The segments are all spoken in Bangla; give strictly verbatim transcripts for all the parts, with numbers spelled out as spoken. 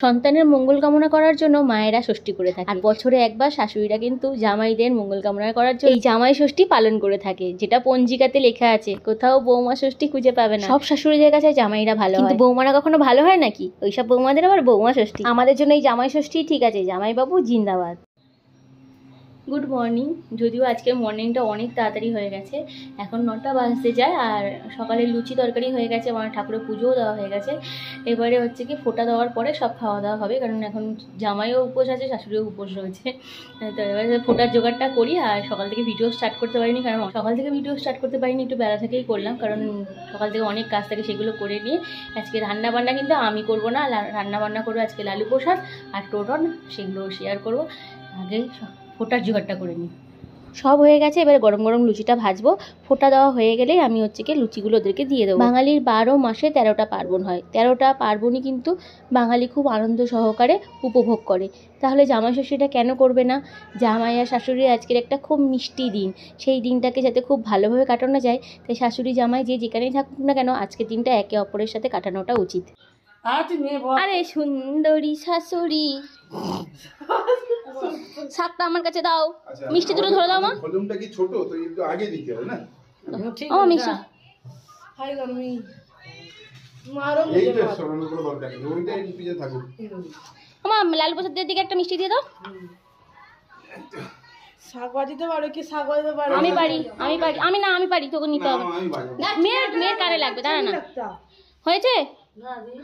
সন্তানের মঙ্গল কামনা করার জন্য মায়েরা ষষ্ঠী করে থাকে, আর বছরে একবার শাশুড়িরা কিন্তু জামাইদের মঙ্গল কামনা করার জন্য এই জামাই ষষ্ঠী পালন করে থাকে, যেটা পঞ্জিকাতে লেখা আছে। কোথাও বৌমা ষষ্ঠী খুঁজে পাবে না। সব শাশুড়িদের কাছে জামাইরা ভালো হয়, কিন্তু বৌমারা কখনো ভালো হয় নাকি? ওইসব বৌমাদের আবার বৌমা ষষ্ঠী। আমাদের জন্য এই জামাই ষষ্ঠী ঠিক আছে। জামাইবাবু জিন্দাবাদ। Good morning. যদিও আজকের মর্নিংটা অনেক তাড়াতাড়ি হয়ে গেছে, এখন নটা বাজতে যায়, আর সকালে লুচি তরকারি হয়ে গেছে, আমার ঠাকুরের পুজোও দেওয়া হয়ে গেছে। এবারে হচ্ছে কি ফোঁটা দেওয়ার পরে সব খাওয়া দাওয়া হবে, কারণ এখন জামাইও উপোস আছে, শাশুড়িও উপোস রয়েছে। তো এবারে ফোঁটার জোগাড়টা করি। আর সকাল থেকে ভিডিও স্টার্ট করতে পারিনি, কারণ সকাল থেকে ভিডিও স্টার্ট করতে পারিনি, একটু বেলা থেকেই করলাম, কারণ সকাল থেকে অনেক কাজ থাকে, সেগুলো করে নিয়ে আজকে রান্নাবান্না কিন্তু আমি করবো না, রান্নাবান্না করবো আজকে লালু প্রসাদ আর টোটন, সেগুলো শেয়ার করবো। আগেই ফোটার জোগাড়টা করে নিই। সব হয়ে গেছে, এবারে গরম গরম লুচিটা ভাজবো। ফোঁটা দেওয়া হয়ে গেলেই আমি হচ্ছে কি লুচিগুলো ওদেরকে দিয়ে দেবো। বাঙালির বারো মাসে তেরোটা পার্বণ হয়, তেরোটা পার্বণই কিন্তু বাঙালি খুব আনন্দ সহকারে উপভোগ করে। তাহলে জামাই ষষ্ঠীটা কেন করবে না? জামাই আর শাশুড়ি আজকের একটা খুব মিষ্টি দিন, সেই দিনটাকে যাতে খুব ভালোভাবে কাটানো যায়, তাই শাশুড়ি জামাই যে যেখানেই থাকুক না কেন আজকের দিনটা একে অপরের সাথে কাটানোটা উচিত। আরে সুন্দরী শাশুড়ি, শাকটা আমার কাছে দাও, মিষ্টি দুটো ধরে দাও মা। ভলিউমটা কি ছোট, তো একটু আগে দিতে হবে না? ও মিষ্টি হাই গরমি মারো, এইটা সরানোর কোনো দরকার নেই, ওইটা একটু পিছে থাকুক। মা লাল প্রসাদের দিকে একটা মিষ্টি দিয়ে দাও। শাক বাজিতে পারো কি? শাক বাজিতে পারো? আমি পারি, আমি পারি। আমি না আমি পারি, তোকে নিতে হবে। মেয়ের মেয়ের কারে লাগবে, দাঁড়া না। হয়েছে না দি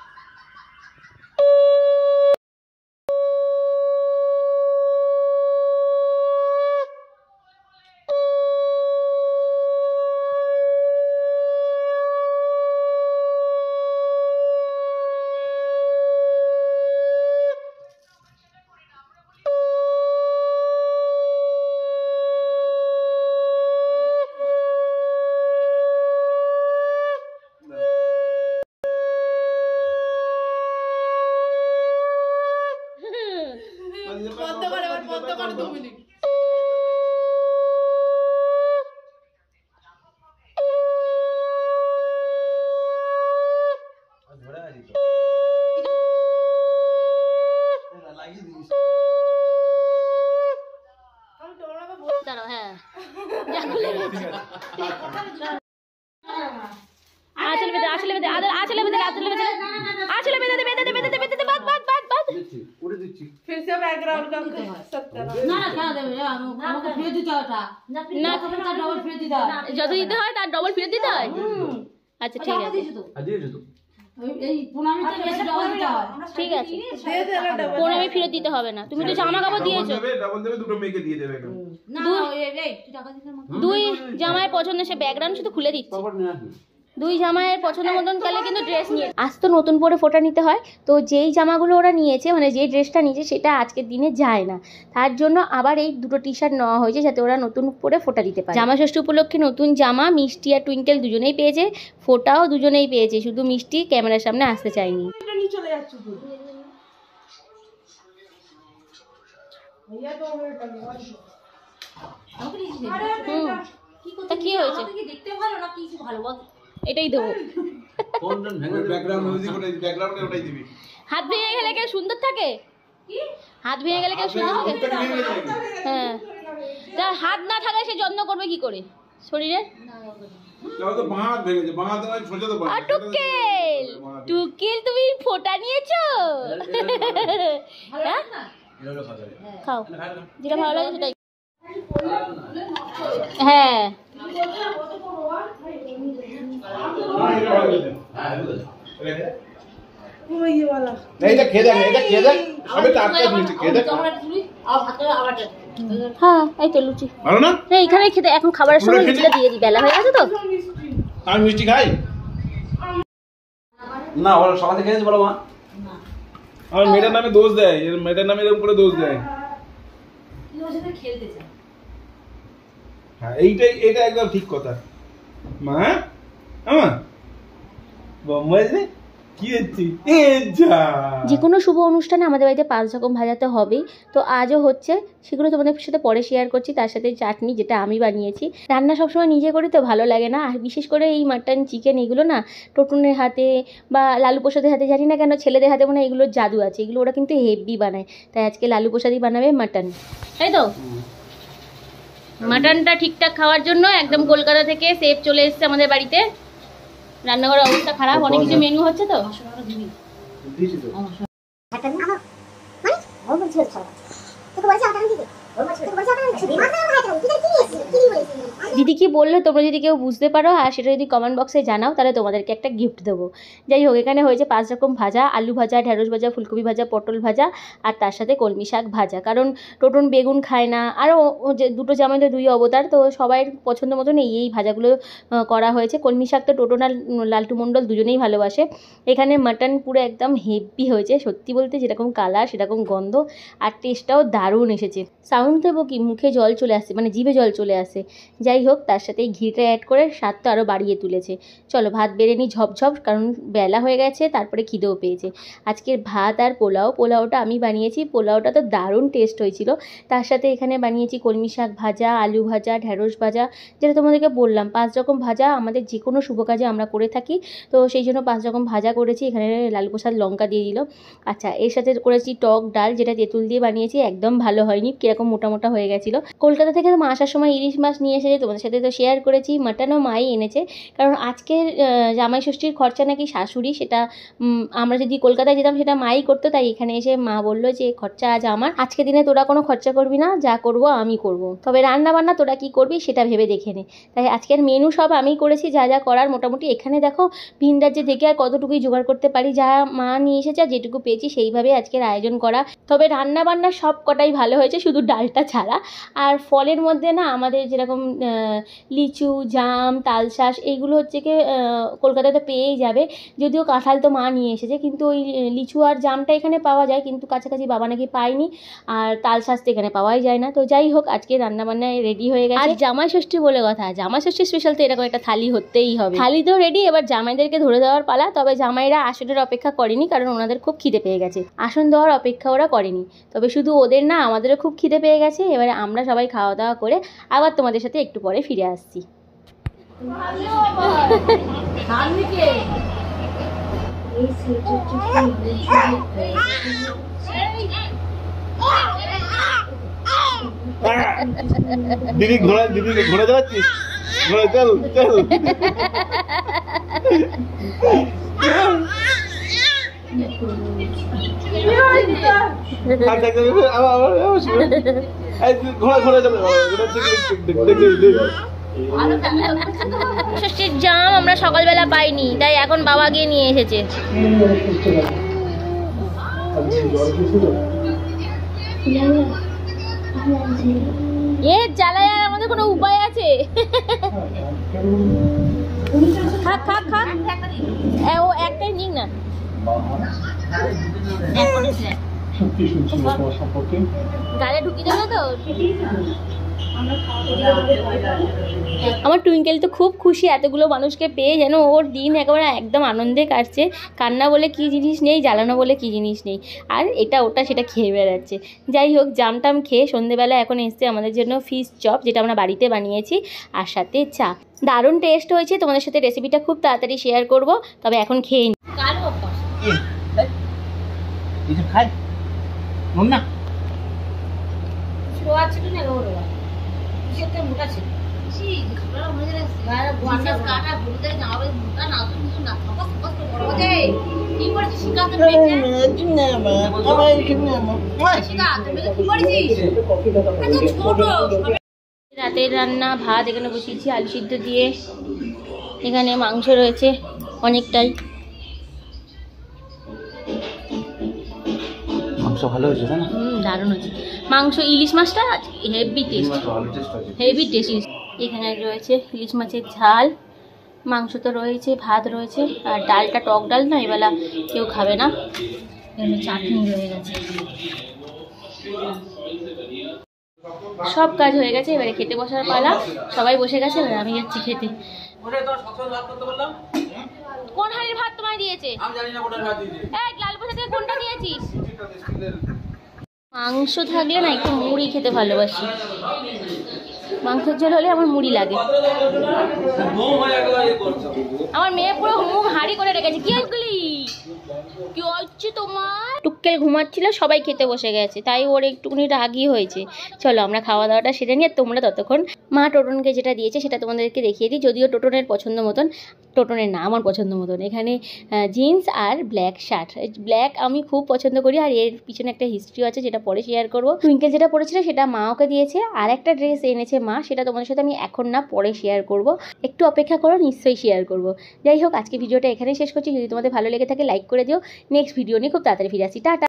যত দিতে হয় তার ডবল ফেরত দিতে হয়। আচ্ছা ঠিক আছে, ঠিক আছে, প্রণামী ফেরত দিতে হবে না। তুমি তো জামা কাপড় দিয়েছো, দুই জামাইয়ের পছন্দ, সে ব্যাকগ্রাউন্ড শুধু খুলে দিচ্ছে। দুই জামাইয়ের পছন্দ মতন গেলে কিন্তু ড্রেস নিয়ে আজ তো নতুন পরে ফোঁটা নিতে হয়, তো যেই জামাগুলো ওরা নিয়েছে, মানে যেই ড্রেসটা নিয়েছে সেটা আজকের দিনে যায় না, তার জন্য আবার এই দুটো টি শার্ট নেওয়া হয়েছে, যাতে ওরা নতুন পরে ফোঁটা দিতে পারে। জামা ষষ্ঠী উপলক্ষে নতুন জামা মিষ্টি আর টুইঙ্কেল দুজনেই পেয়েছে, ফোঁটাও দুজনেই পেয়েছে, শুধু মিষ্টি ক্যামেরার সামনে আসতে চায়নি। তা কি হয়েছে? দেখতে ভালো না কি ভালো বল, এটাই দেবো। হাত ভেঙে গেলে কেউ সুন্দর থাকে? হাত ভেঙে গেলে কেউ সুন্দর থাকে? হ্যাঁ, যার হাত না থাকে সে যত্ন করবে কি করে শরীরে? টুকেল টুকেল তুমি ফোঁটা নিয়েছো? খাও, যেটা ভালো লাগে সেটাই। হ্যাঁ হ্যাঁ, এই তো লুচি ভালো না, এইখানে খেতে এখন খাবারের সময় লুচিটা দিয়ে দিই, বেলা হয়ে গেছে তো। আমি মিষ্টি খাই না, ওরা সকাল থেকে খেয়েছে বলো মা। আমার মেয়েটার নামে দোষ দেয়, এর মেয়েটার নামে এরকম করে দোষ দেয়। হ্যাঁ এইটাই, এটা একদম ঠিক কথা মা। আমার বোম্বাই যে কোনো শুভ অনুষ্ঠানে আমাদের বাড়িতে পাঁচ রকম ভাজাতে হবেই, তো আজও হচ্ছে। সেগুলো তোমাদের সাথে পরে শেয়ার করছি। তার সাথে চাটনি, যেটা আমি বানিয়েছি। রান্না সবসময় নিজে করি তো ভালো লাগে না, আর বিশেষ করে এই মাটন চিকেন এগুলো না টোটনের হাতে বা লালু প্রসাদের হাতে, জানি না কেন ছেলেদের হাতে মনে হয় এগুলোর জাদু আছে, এগুলো ওরা কিন্তু হেভি বানায়। তাই আজকে লালু প্রসাদই বানাবে মাটন, তাই তো। মাটনটা ঠিকঠাক খাওয়ার জন্য একদম কলকাতা থেকে শেফ চলে এসেছে আমাদের বাড়িতে। রান্নাঘরের অবস্থা খারাপ, অনেক কিছু মেনু হচ্ছে তো। দিদি কি বললো তোমরা যদি কেউ বুঝতে পারো আর সেটা যদি কমেন্ট বক্সে জানাও, তাহলে তোমাদেরকে একটা গিফট দেবো। যাই হোক, এখানে হয়েছে পাঁচ রকম ভাজা, আলু ভাজা, ঢেঁড়স ভাজা, ফুলকপি ভাজা, পটল ভাজা, আর তার সাথে কলমি শাক ভাজা। কারণ টোটন বেগুন খায় না, আরও যে দুটো জামাইদের দুই অবতার, তো সবাই পছন্দ মতন এই এই ভাজাগুলো করা হয়েছে। কলমি শাক তো টোটন আর লালটু মণ্ডল দুজনেই ভালোবাসে। এখানে মাটন পুরো একদম হেভি হয়েছে, সত্যি বলতে যেরকম কালার সেরকম গন্ধ, আর টেস্টটাও দারুণ এসেছে। সাউন্ড দেবো কি, মুখে জল চলে আসে, মানে জিভে জল চলে আসে। যাই হোক, তার সাথে এই ঘিটা অ্যাড করে স্বাদটা আরও বাড়িয়ে তুলেছে। চলো ভাত বেড়ে নিই ঝপঝপ, কারণ বেলা হয়ে গেছে, তারপরে খিদেও পেয়েছে। আজকের ভাত আর পোলাও, পোলাওটা আমি বানিয়েছি, পোলাওটা তো দারুণ টেস্ট হয়েছিল। তার সাথে এখানে বানিয়েছি কলমি শাক ভাজা, আলু ভাজা, ঢেঁড়স ভাজা, যেটা তোমাদেরকে বললাম পাঁচ রকম ভাজা আমাদের যে কোনো শুভ কাজে আমরা করে থাকি, তো সেই জন্য পাঁচ রকম ভাজা করেছি। এখানে লালু প্রসাদ লঙ্কা দিয়ে দিল। আচ্ছা, এর সাথে করেছি টক ডাল, যেটা তেঁতুল দিয়ে বানিয়েছি, একদম ভালো হয়নি, কীরকম মোটা মোটা হয়ে গেছিলো। কলকাতা থেকে তো মা আসার সময় ইলিশ মাছ নিয়ে এসেছে, তোমাদের সাথে তো শেয়ার করেছি। মাটনও মাই এনেছে, কারণ আজকের জামাই ষষ্ঠীর খরচা নাকি শাশুড়ি, সেটা আমরা যদি কলকাতায় যেতাম সেটা মাই করতো, তাই এখানে এসে মা বললো যে খরচা আজ আমার, আজকে দিনে তোরা কোনো খরচা করবি না, যা করবো আমি করব, তবে রান্না বান্না তোরা কি করবি সেটা ভেবে দেখে নে। তাই আজকের মেনু সব আমি করেছি, যা যা করার মোটামুটি। এখানে দেখো ভিন রাজ্যে থেকে আর কতটুকুই জোগাড় করতে পারি, যা মা নিয়ে এসেছে আর যেটুকু পেয়েছি সেইভাবে আজকের আয়োজন করা। তবে রান্না বান্না সব কটাই ভালো হয়েছে, শুধু ডালটা ছাড়া। আর ফলের মধ্যে না আমাদের যেরকম লিচু, জাম, তালশাঁস এইগুলো হচ্ছে কি কলকাতাতে পেয়েই যাবে। যদিও কাঁঠাল তো মা নিয়ে এসেছে, কিন্তু ওই লিচু আর জামটা এখানে পাওয়া যায়, কিন্তু কাছাকাছি বাবা নাকি পায়নি। আর তালশাঁস তো এখানে পাওয়াই যায় না। তো যাই হোক, আজকে রান্নাবান্নায় রেডি হয়ে গেছে। আর জামাই ষষ্ঠী বলে কথা, জামাই ষষ্ঠী স্পেশাল তো এরকম একটা থালি হতেই হবে। থালি তো রেডি, এবার জামাইদেরকে ধরে দেওয়ার পালা। তবে জামাইরা আসনের অপেক্ষা করেনি, কারণ ওনাদের খুব খিদে পেয়ে গেছে। আসন দেওয়ার অপেক্ষা ওরা করেনি। তবে শুধু ওদের না, আমাদেরও খুব খিদে পেয়ে গেছে। এবারে আমরা সবাই খাওয়া দাওয়া করে আবার তোমাদের সাথে একটু পরে ফিরে আসছি। দিদি ঘোড়া, দিদি ঘোড়া যাচ্ছিস, ঘোড়া চল চল। ঘোড়া ঘোড়া চল, ষষ্ঠীর জাম আমরা সকালবেলা পাইনি, তাই এখন বাবা গিয়ে নিয়ে এসেছে। এ জ্বালায় আর আমাদের কোনো উপায় আছে? খাক খাক খাক, ও একটাই নিক না। গালে ঢুকি দেবে তো। আমার টুইঙ্কেল তো খুব খুশি এতগুলো মানুষকে পেয়ে, যেন ওর দিন একেবারে একদম আনন্দে কাটছে। কান্না বলে কি জিনিস নেই, জ্বালানো বলে কি জিনিস নেই, আর এটা ওটা সেটা খেয়ে বেড়াচ্ছে। যাই হোক, জামটাম খেয়ে সন্ধেবেলা এখন এসছে আমাদের জন্য ফিশ চপ, যেটা আমরা বাড়িতে বানিয়েছি, আর সাথে চা। দারুণ টেস্ট হয়েছে। তোমাদের সাথে রেসিপিটা খুব তাড়াতাড়ি শেয়ার করব, তবে এখন খেয়ে নি। রাতের রান্না ভাত এখানে বসিয়েছি আলু সিদ্ধ দিয়ে, এখানে মাংস রয়েছে অনেকটাই। মাংস ভালো হয়েছে তাই না? হুম, দারুণ হয়েছে মাংস। ইলিশ মাছটা হেভি টেস্ট, হেভি টেস্ট। এখানে রয়েছে ইলিশ মাছের ঝাল, মাংস তো রয়েছে, ভাত রয়েছে, আর ডালটা টক ডাল না, এবেলা কেউ খাবে না। এখানে চাটনি রয়ে গেছে। সব কাজ হয়ে গেছে, এবারে খেতে বসার পালা। সবাই বসে গেছে, এবারে আমি যাচ্ছি খেতে। কোন হাড়ির ভাত তোমায় দিয়েছে? আমি জানি না কোনটা ভাত দিয়েছে। এই লাল পোশাক থেকে কোনটা দিয়েছিস? মাংস থাকলে না একটু মুড়ি খেতে ভালোবাসি। মাংসের ঝোল হলে আমার মুড়ি লাগে। আমার মেয়ে পুরো মুখ হাঁড়ি করে রেখেছে। কি হলি কি হচ্ছে তোমার? টুক্কেল ঘুমাচ্ছিল, সবাই খেতে বসে গেছে, তাই ওর একটুখানি রাগই হয়েছে। চলো আমরা খাওয়া দাওয়াটা সেরে নিয়ে তোমরা ততক্ষণ মা টোটনকে যেটা দিয়েছে সেটা তোমাদেরকে দেখিয়ে দিই। যদিও টোটনের পছন্দ মতন, টোটনের না আমার পছন্দ মতন, এখানে জিন্স আর ব্ল্যাক শার্ট। ব্ল্যাক আমি খুব পছন্দ করি, আর এর পিছনে একটা হিস্ট্রি আছে যেটা পরে শেয়ার করবো। টুইঙ্কেল যেটা পরেছিল সেটা মা ওকে দিয়েছে, আর একটা ড্রেস এনেছে মা, সেটা তোমাদের সাথে আমি এখন না পরে শেয়ার করব। একটু অপেক্ষা করো, নিশ্চয়ই শেয়ার করব। যাই হোক, আজকে ভিডিওটা এখানেই শেষ করছি। যদি তোমাদের ভালো লেগে থাকে লাইক করে দিও। নেক্সট ভিডিও নিয়ে খুব তাড়াতাড়ি ফিরে আসি। টাটা।